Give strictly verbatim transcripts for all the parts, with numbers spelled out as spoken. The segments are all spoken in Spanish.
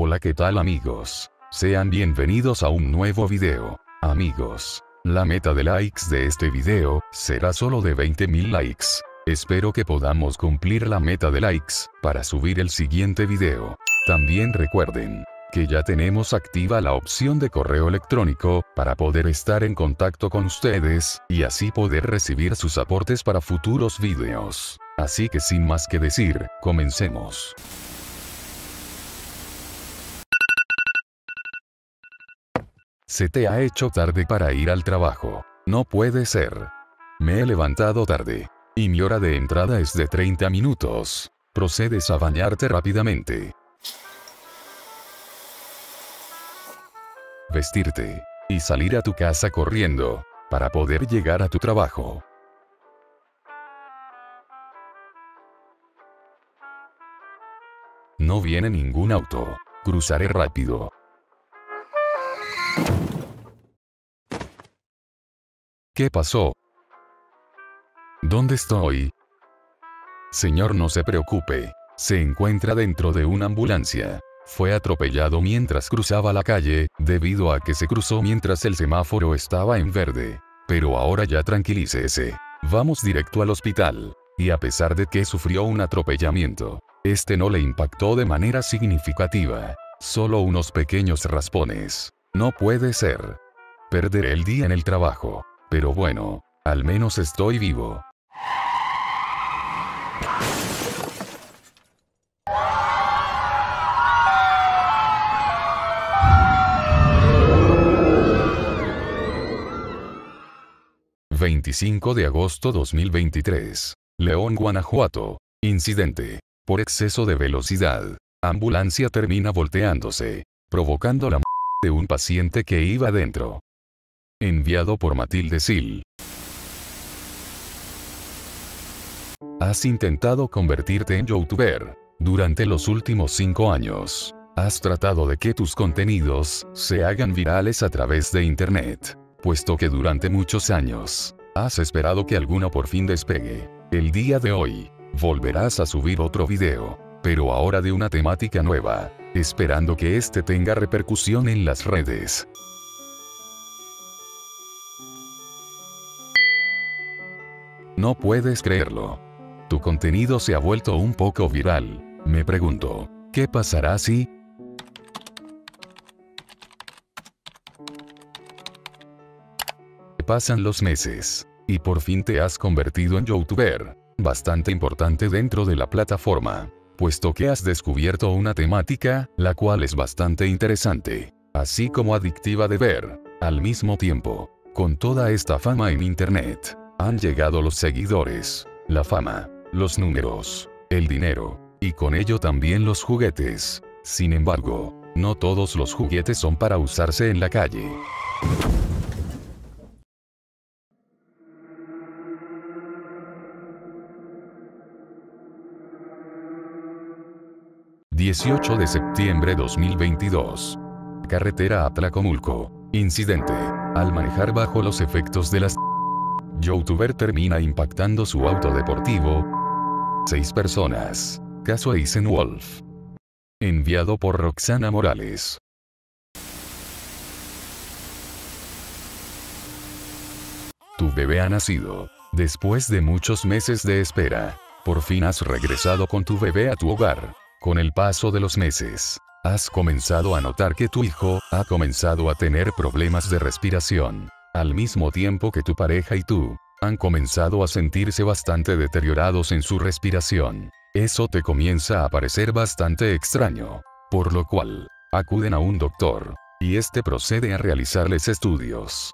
Hola, ¿qué tal amigos? Sean bienvenidos a un nuevo video. Amigos, la meta de likes de este video será solo de veinte mil likes. Espero que podamos cumplir la meta de likes para subir el siguiente video. También recuerden que ya tenemos activa la opción de correo electrónico para poder estar en contacto con ustedes y así poder recibir sus aportes para futuros videos. Así que sin más que decir, comencemos. Se te ha hecho tarde para ir al trabajo. No puede ser. Me he levantado tarde. Y mi hora de entrada es de treinta minutos. Procedes a bañarte rápidamente. Vestirte. Y salir a tu casa corriendo. Para poder llegar a tu trabajo. No viene ningún auto. Cruzaré rápido. ¿Qué pasó? ¿Dónde estoy? Señor, no se preocupe. Se encuentra dentro de una ambulancia. Fue atropellado mientras cruzaba la calle, debido a que se cruzó mientras el semáforo estaba en verde. Pero ahora ya tranquilícese. Vamos directo al hospital. Y a pesar de que sufrió un atropellamiento, este no le impactó de manera significativa. Solo unos pequeños raspones. No puede ser. Perderé el día en el trabajo. Pero bueno, al menos estoy vivo. veinticinco de agosto dos mil veintitrés. León, Guanajuato. Incidente. Por exceso de velocidad. Ambulancia termina volteándose, provocando la muerte de un paciente que iba dentro. Enviado por Matilde Sil. Has intentado convertirte en youtuber durante los últimos cinco años. Has tratado de que tus contenidos se hagan virales a través de internet, puesto que durante muchos años has esperado que alguno por fin despegue. El día de hoy, volverás a subir otro video, pero ahora de una temática nueva, esperando que este tenga repercusión en las redes. No puedes creerlo. Tu contenido se ha vuelto un poco viral. Me pregunto, ¿qué pasará si? Pasan los meses, y por fin te has convertido en youtuber, bastante importante dentro de la plataforma, puesto que has descubierto una temática, la cual es bastante interesante, así como adictiva de ver. Al mismo tiempo, con toda esta fama en internet, han llegado los seguidores, la fama, los números, el dinero, y con ello también los juguetes. Sin embargo, no todos los juguetes son para usarse en la calle. dieciocho de septiembre dos mil veintidós. Carretera a Tlacomulco. Incidente. Al manejar bajo los efectos de las youtuber termina impactando su auto deportivo. Seis personas. Caso Eisenwolf. Enviado por Roxana Morales. Tu bebé ha nacido. Después de muchos meses de espera, por fin has regresado con tu bebé a tu hogar. Con el paso de los meses, has comenzado a notar que tu hijo ha comenzado a tener problemas de respiración, al mismo tiempo que tu pareja y tú han comenzado a sentirse bastante deteriorados en su respiración. Eso te comienza a parecer bastante extraño, por lo cual, acuden a un doctor, y este procede a realizarles estudios.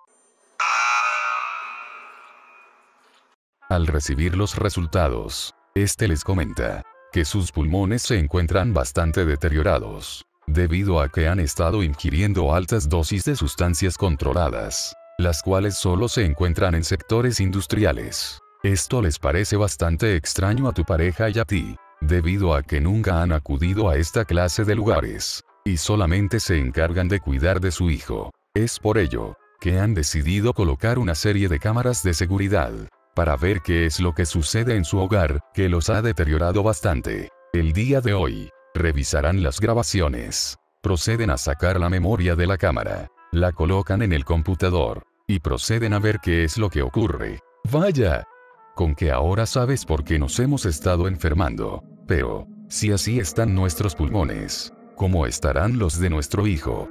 Al recibir los resultados, este les comenta que sus pulmones se encuentran bastante deteriorados, debido a que han estado ingiriendo altas dosis de sustancias controladas, las cuales solo se encuentran en sectores industriales. Esto les parece bastante extraño a tu pareja y a ti, debido a que nunca han acudido a esta clase de lugares, y solamente se encargan de cuidar de su hijo. Es por ello que han decidido colocar una serie de cámaras de seguridad, para ver qué es lo que sucede en su hogar, que los ha deteriorado bastante. El día de hoy, revisarán las grabaciones, proceden a sacar la memoria de la cámara, la colocan en el computador, y proceden a ver qué es lo que ocurre. Vaya. Con que ahora sabes por qué nos hemos estado enfermando. Pero, si así están nuestros pulmones, ¿cómo estarán los de nuestro hijo?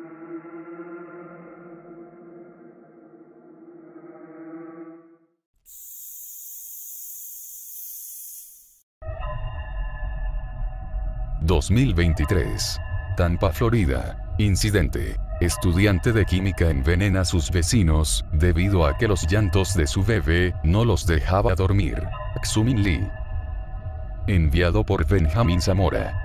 dos mil veintitrés. Tampa, Florida. Incidente. Estudiante de química envenena a sus vecinos, debido a que los llantos de su bebé no los dejaba dormir. Xumin Lee. Enviado por Benjamín Zamora.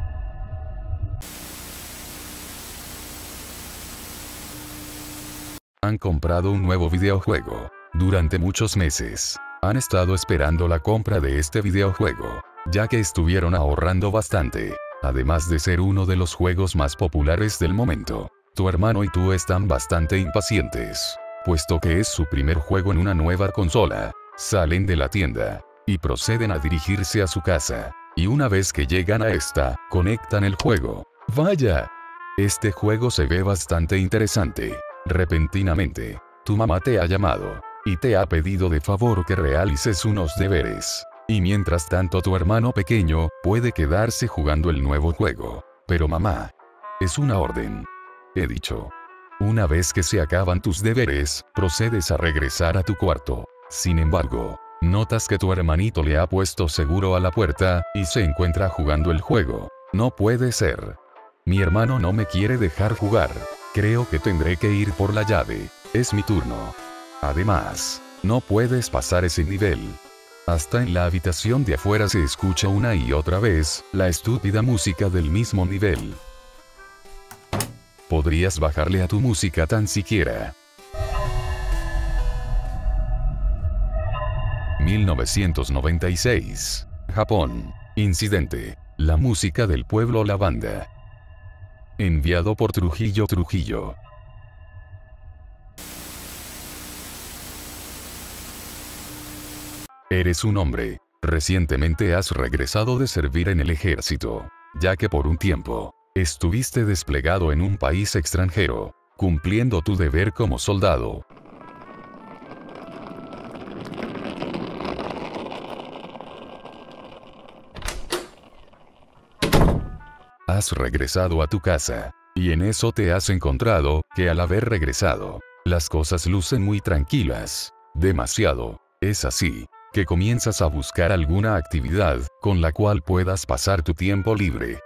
Han comprado un nuevo videojuego. Durante muchos meses, han estado esperando la compra de este videojuego, ya que estuvieron ahorrando bastante. Además de ser uno de los juegos más populares del momento, tu hermano y tú están bastante impacientes, puesto que es su primer juego en una nueva consola. Salen de la tienda, y proceden a dirigirse a su casa, y una vez que llegan a esta, conectan el juego. ¡Vaya! Este juego se ve bastante interesante. Repentinamente, tu mamá te ha llamado, y te ha pedido de favor que realices unos deberes. Y mientras tanto tu hermano pequeño puede quedarse jugando el nuevo juego. Pero mamá, es una orden. He dicho. Una vez que se acaban tus deberes, procedes a regresar a tu cuarto. Sin embargo, notas que tu hermanito le ha puesto seguro a la puerta, y se encuentra jugando el juego. No puede ser. Mi hermano no me quiere dejar jugar. Creo que tendré que ir por la llave. Es mi turno. Además, no puedes pasar ese nivel. Hasta en la habitación de afuera se escucha una y otra vez la estúpida música del mismo nivel. ¿Podrías bajarle a tu música tan siquiera? mil novecientos noventa y seis. Japón. Incidente. La música del pueblo La Banda. Enviado por Trujillo Trujillo. Eres un hombre. Recientemente has regresado de servir en el ejército, ya que por un tiempo, estuviste desplegado en un país extranjero, cumpliendo tu deber como soldado. Has regresado a tu casa, y en eso te has encontrado, que al haber regresado, las cosas lucen muy tranquilas. Demasiado. Es así, que comienzas a buscar alguna actividad, con la cual puedas pasar tu tiempo libre.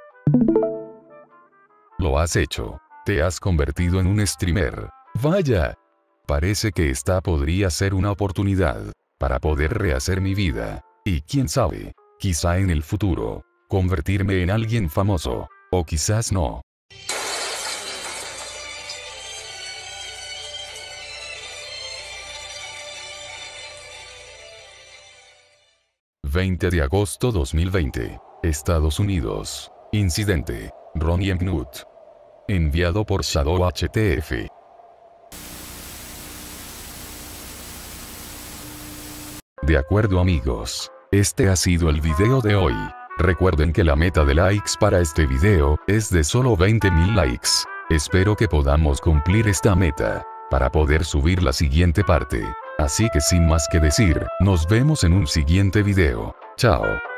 Lo has hecho. Te has convertido en un streamer. ¡Vaya! Parece que esta podría ser una oportunidad, para poder rehacer mi vida. Y quién sabe, quizá en el futuro, convertirme en alguien famoso. O quizás no. veinte de agosto dos mil veinte. Estados Unidos. Incidente. Ronnie Knut. Enviado por Shadow H T F. De acuerdo amigos. Este ha sido el video de hoy. Recuerden que la meta de likes para este video es de solo veinte mil likes. Espero que podamos cumplir esta meta, para poder subir la siguiente parte. Así que sin más que decir, nos vemos en un siguiente video. Chao.